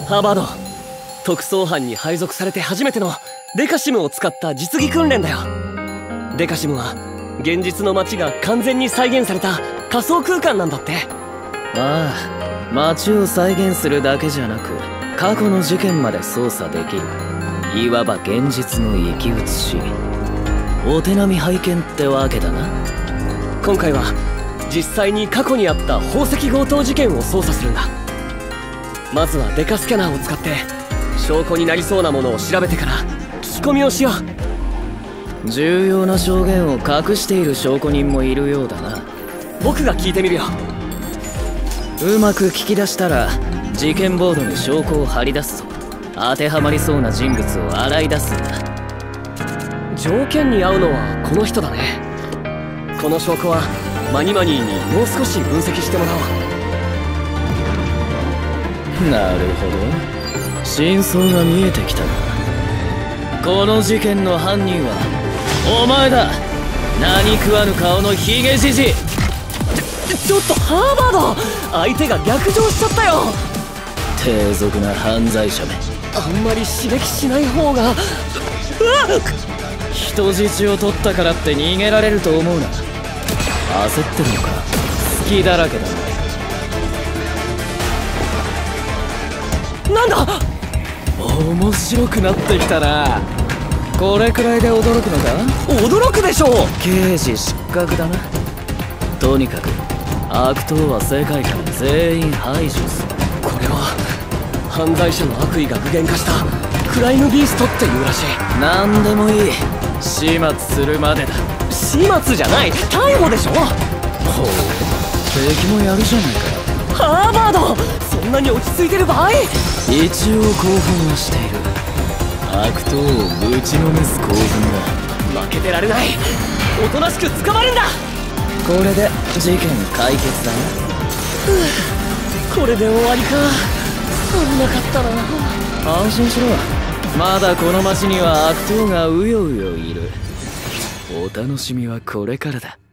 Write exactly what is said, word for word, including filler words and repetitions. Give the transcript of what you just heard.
ハーバード、特捜班に配属されて初めてのデカシムを使った実技訓練だよ。デカシムは現実の街が完全に再現された仮想空間なんだって。 ああ、街を再現するだけじゃなく過去の事件まで操作できる、いわば現実の生き写し。お手並み拝見ってわけだな。 今回は実際に過去にあった宝石強盗事件を捜査するんだ。まずはデカスキャナーを使って証拠になりそうなものを調べてから聞き込みをしよう。重要な証言を隠している証拠人もいるようだな。 僕が聞いてみるよ。 うまく聞き出したら事件ボードに証拠を貼り出すと当てはまりそうな人物を洗い出すんだ。 条件に合うのはこの人だね。この証拠はマニマニーにもう少し分析してもらおう。 なるほど、真相が見えてきたな。この事件の犯人はお前だ。何食わぬ顔のヒゲじじい。 ちょっとハーバード、相手が逆上しちゃったよ。 低俗な犯罪者め。 あんまり刺激しない方が。うわっ、 人質を取ったからって逃げられると思うな。焦ってるのか。隙だらけだな。なんだ。 面白くなってきたな。これくらいで驚くのか。 驚くでしょう。 刑事失格だな。とにかく悪党は世界から全員排除する。 これは犯罪者の悪意が具現化したクライムビーストっていうらしい。 何でもいい、始末するまでだ。 始末じゃない、逮捕でしょ。ほう、 敵もやるじゃないか。 ハーバード、そんなに落ち着いてる場合。 一応興奮はしている。悪党をぶちのめす興奮だ。 負けてられない。おとなしく捕まるんだ。 これで事件解決だな。 これで終わりか。危なかったな。 安心しろ、まだこの街には悪党がうようよいる。お楽しみはこれからだ。